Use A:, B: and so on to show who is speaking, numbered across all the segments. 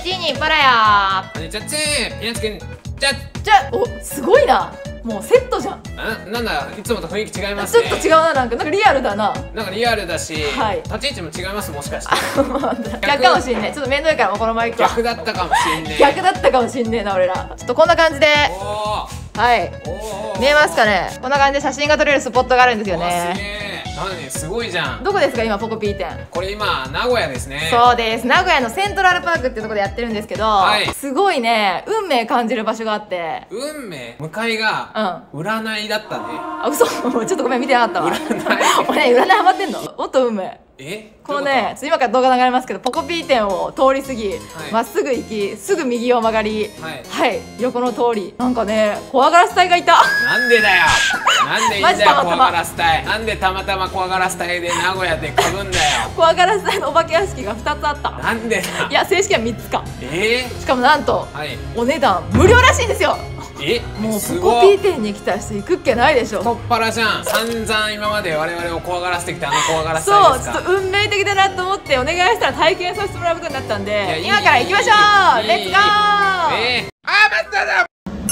A: チーニパラヤ
B: ちゃっちー、ピナツくん、
A: じゃおすごいな、もうセットじゃん。
B: なんだ、いつもと雰囲気違いますね。
A: ちょっと違うな、なんかリアルだな。
B: なんかリアルだし、
A: はい、
B: 立ち位置も違います、もしかして。
A: 逆かもしんない。ちょっと面倒いからもうこのマイクは
B: 逆だったかもしんねえ。
A: 逆だったかもしんねえな、俺ら。ちょっとこんな感じで、はい、見えますかね。こんな感じで写真が撮れるスポットがあるんですよね。
B: すごいじゃん。
A: どこですか今、ポコピー店。
B: これ今名古屋ですね。
A: そうです、名古屋のセントラルパークっていうところでやってるんですけど、はい、すごいね、運命感じる場所があって。
B: 運命？向かいが占いだったね。
A: あ、嘘ちょっとごめん、見てなかったわ。
B: 占い
A: 俺ね、占いハマってんの。もっと運命。このね、今から動画流れますけど、ポコピー店を通り過ぎ、まっすぐ行き、すぐ右を曲がり、はい、横の通り、なんかね、怖がらせ隊がいた。
B: なんでだよ。なんでいいんだよ、怖がらせ隊。なんでたまたま怖がらせ隊で名古屋でかぶんだよ。
A: 怖がらせ隊のお化け屋敷が2つあった。
B: なんでだ。
A: いや、正式は3つか。しかもなんと、お値段無料らしいんですよ。もうポコピー店に来た人行くっけないでしょ。
B: 太っ腹じゃん。散々今まで我々を怖がらせてきた怖がらせ隊ですか。
A: そう、ちょっと運命的だなと思ってお願いしたら体験させてもらうことになったんで、今から行きましょう。レッツゴー。
B: あー、待っただ。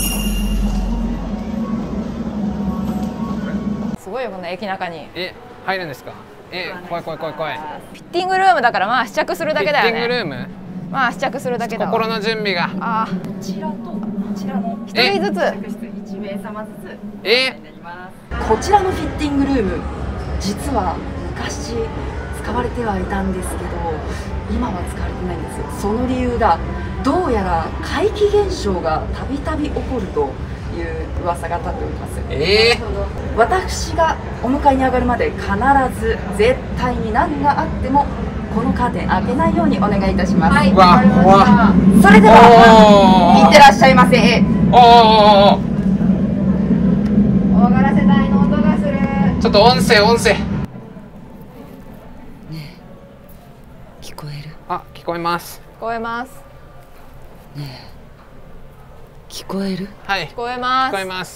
A: すごいよ、この駅中に。
B: 入るんですか。怖い怖い怖い怖い。
A: フィッティングルームだから、まあ試着するだけだよね。
B: フィッティングルーム。ま
A: あ試着するだけだ。
B: 心の準備が。
C: こちらとこちらの
A: 一人ずつ。
C: 1名様ずつ。こちらのフィッティングルーム、実は昔使われてはいたんですけど、今は使われてないんです。その理由がどうやら怪奇現象がたびたび起こるという噂が立っております。私がお迎えに上がるまで必ず絶対に何があってもこのカーテン開けないようにお願いいたします。はい、わかりました。それでは、いってらっしゃいませ。
A: 怖がらせ隊の音がする。
B: ちょっと音声。ね
C: え、聞こえる？
B: あ、聞こえます。
A: 聞こえます。
C: ねえ、聞こえる？
B: はい。
A: 聞こえます。
B: 聞こえます。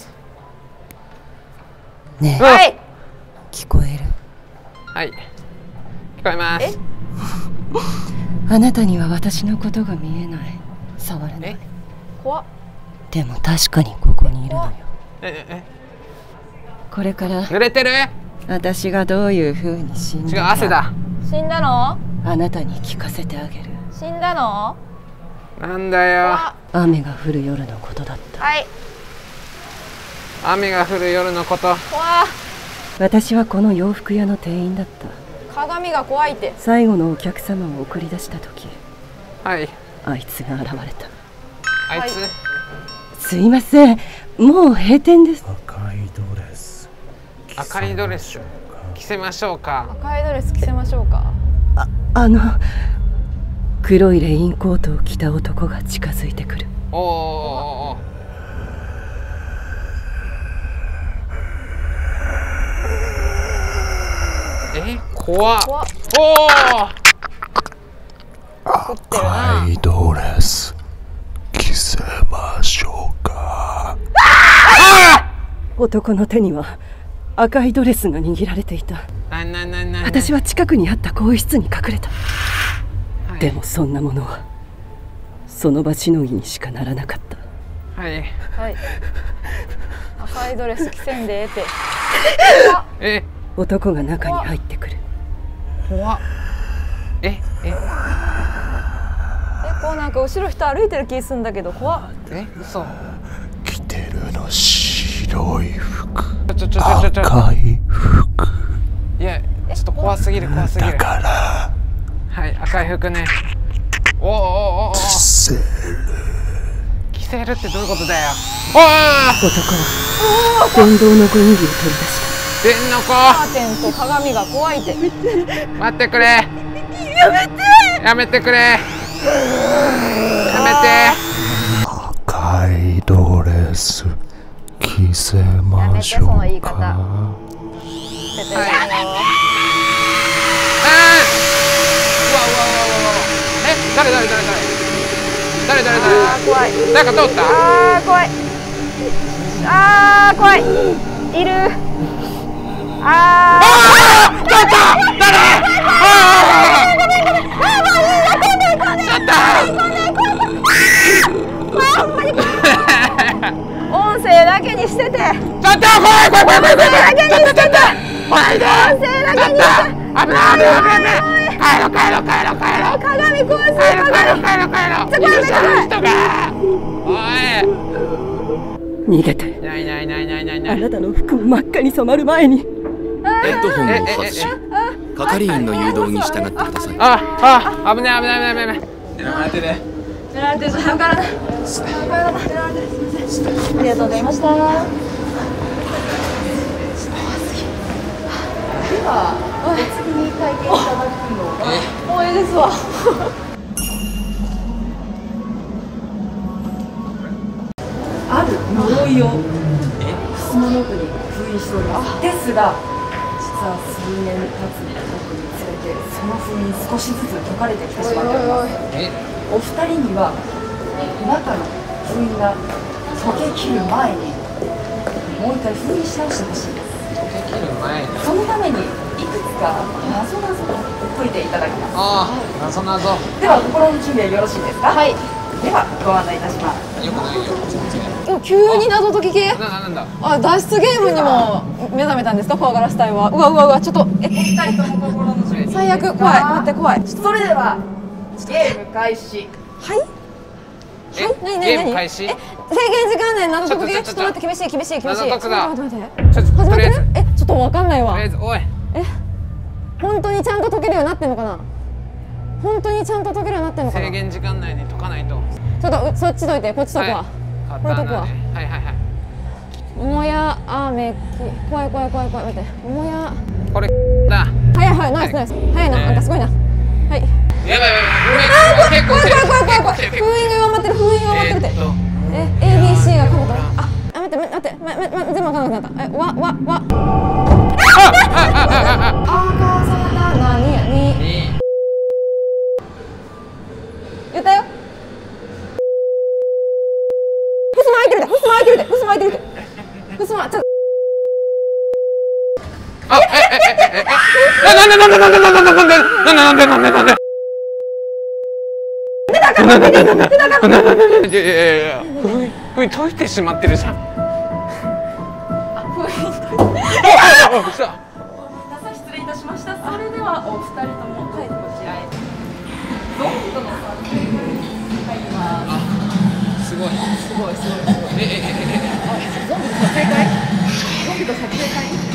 C: ねえ、
A: はい。
C: 聞こえる？
B: はい。聞こえます。
C: あなたには私のことが見えない。触れない。
A: 怖っ。
C: でも確かにここにいるのよ。これから
B: 濡れてる？
C: 私がどういう風に死んだか。
B: 違う、汗だ。
A: 死んだの？
C: あなたに聞かせてあげる。
A: 死んだの？
B: なんだよ。
C: 雨が降る夜のことだった。
A: はい。
B: 雨が降る夜のこと。
A: 怖っ。
C: 私はこの洋服屋の店員だった。
A: 鏡が怖いって。
C: 最後のお客様を送り出した時、
B: はい、
C: あいつが現れた。
B: あいつ、
C: すいません、もう閉店です。
B: 赤いドレス着せましょうか。
A: 赤いドレス着せましょうか。
C: 黒いレインコートを着た男が近づいてくる。
B: おー、怖っ。おー、
D: 赤いドレス着せましょうか。
C: 男の手には赤いドレスが握られていた。私は近くにあった更衣室に隠れた。でもそんなものはその場しのぎにしかならなかった。
B: はい、
A: 赤いドレス着せんで
B: え。
C: 男が中に入ってくる。
B: 怖っ。
A: こうなんか後ろ人歩いてる気するんだけど、怖っ。
B: 嘘。
D: 着てるの白い服、
B: 赤
D: い服。
B: いや、ちょっと怖すぎる。
D: だから
B: はい、赤い服ね。
D: 着せる。
B: 着せるってどういうことだよ。
C: 男は電動のゴミ着を取り出した。
B: 電の子。
A: カーテンと鏡が怖いって。
B: 待ってくれ。やめてくれ。やめて。
D: 赤いドレス着せましょうか。
A: その言い方。
B: 誰。
A: 怖い。
B: 誰か通った。
A: 怖い。怖い。いる。
B: 通った。誰。ちょっと。 った怖い怖い怖い怖い怖い怖い怖い怖いで危ない危ない危ない帰ろう帰ろう帰ろう帰ろう
A: 鏡怖い。
B: 帰ろう帰ろう帰ろう帰ろういるじゃん人がお
C: 逃げて。
B: いないいないいないいないいな
C: あ
B: い
C: なたの服も真っ赤に染まる前に。
E: ヘッドホンを外し係員の誘導に従ってください。
B: あ危ない危ない危ない危ない狙われてる
A: 狙われてる。早く帰らない。ありがとうございました。では、次に体験いただくのはもういいですわ。
C: ある呪いを襖の奥に封印しております。ですが実は数年経つにつれてその封印少しずつ解かれてきてしまっております。お二人には中の封印が解けきる前にもう一回封印し直してほしいです。
B: 切る前に
C: そのためにいくつか謎々を解いていただきます。
B: 謎謎
C: では心の準備はよろしいですか。はい。ではご案内いたします。
B: よくないよ
A: 急に謎解き系。
B: なんだ
A: あ、脱出ゲームにも目覚めたんですか、怖がらせ隊は。うわうわうわ、ちょっと
C: お二人とも心の準備。
A: 最悪、怖い、待って怖い。
C: それではゲーム開始。
A: はい。何
B: ゲーム開始
A: 制限時間内謎解き系。ちょっと待って、厳しい厳しい厳しい。
B: 謎解くだ
A: 待って待って。
B: ちょっと
A: 始まってる？
B: とりあえず
A: ちょっとわかんないわ。
B: とりあえずおい
A: 本当にちゃんと解けるようになってんのかな。本当にちゃんと解けるようになってんのかな。
B: 制限時間内に解かないと
A: ちょっとそっち解いて、こっち解くわ。これ解くわ。
B: はいはいはい
A: もやあめき、怖い怖い怖い怖い、待って。もや
B: これだ
A: 早い早い、ナイスナイス。早いな、なんかすごいな。はい。
B: やばいやばい結構
A: 怖い怖い怖い怖い怖い。封印が弱まってる、封印が弱まってるって。ABC がかぶった。あ、待って待って、全部わかんなくなった。あかさだ何やに。言ったよ。ふすま開いてるで、ふすま開いてるで、ふすま開いてるで。ふすま、ちょっと。
B: 封印解いてしまってるじゃん。
C: 失礼いたしました。それではお二人ともこちらへ。ドンとの3点入ります。
B: すごい
C: すごいすごいすごい。ゾンビと撮影会？ゾンビと撮影会？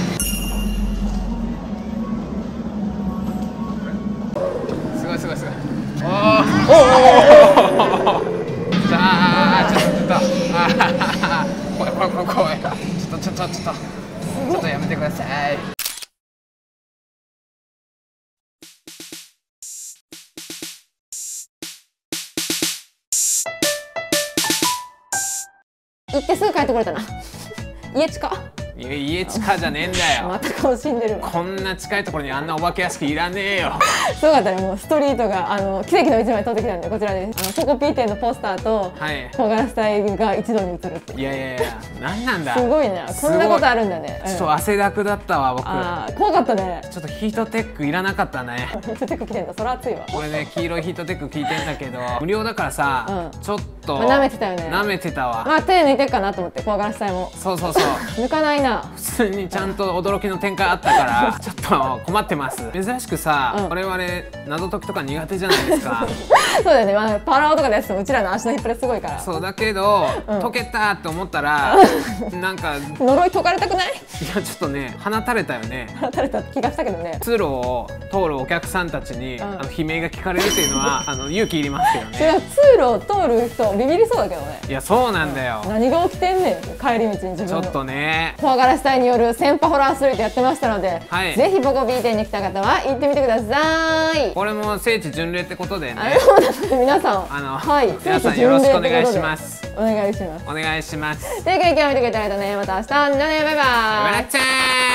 B: すごいすごいすごい。おお。さあちょっと怖い怖い怖い怖い。ちょっとやめてください。
A: 行ってすぐ帰ってこれたな。家近。
B: 家近じゃねえんだよ。
A: また顔死んでるわ。
B: こんな近いところにあんなお化け屋敷いらねえよ。
A: すごかったね。もうストリートが奇跡の一枚撮ってきたんで、こちらです。ポコピー店のポスターと怖がらせ隊が一度に映るって。
B: いやいやいや、なんなんだ。
A: すごいね。こんなことあるんだね。
B: ちょっと汗だくだったわ僕。
A: 怖かったね。
B: ちょっとヒートテックいらなかったね。
A: ヒートテック着てんだ。それ熱いわ。
B: これね、黄色いヒートテック聞いてんだけど無料だからさ、ちょっと
A: 舐めてたよね。
B: 舐めてたわ。
A: まあ手抜いてるかなと思って、怖がらせ隊も。
B: そう抜
A: かないな。
B: 普通にちゃんと驚きの展開あったからちょっと困ってます。珍しくさ、我々謎解きとか苦手じゃないですか。
A: そうだよね。パラオとかでやっててもうちらの足の引っ張りすごいから。
B: そうだけど解けたって思ったらなんか
A: 呪い解かれたくない？
B: いやちょっっとね放たれたよね。
A: 放たれた気がしたけどね。
B: 通路を通るお客さんたちに、悲鳴が聞かれるっていうのは勇気いりますけどね。
A: それは通路を通る人ビビりそうだけどね。
B: いやそうなんだよ、
A: 何が起きてんねん、帰り道に自分の
B: ちょっとね
A: 怖がらせ隊による先輩ホラーストリートやってましたので、
B: はい、
A: ぜひボコビー店に来た方は行ってみてください。
B: これも聖地巡礼ってことでね、
A: 皆さん
B: はい、皆さんよろしくお願いします。
A: お願いします。
B: お願いします。
A: というわけで今日見てくれたらね、また明日、じゃあね、バイバイ。
B: バイバイ。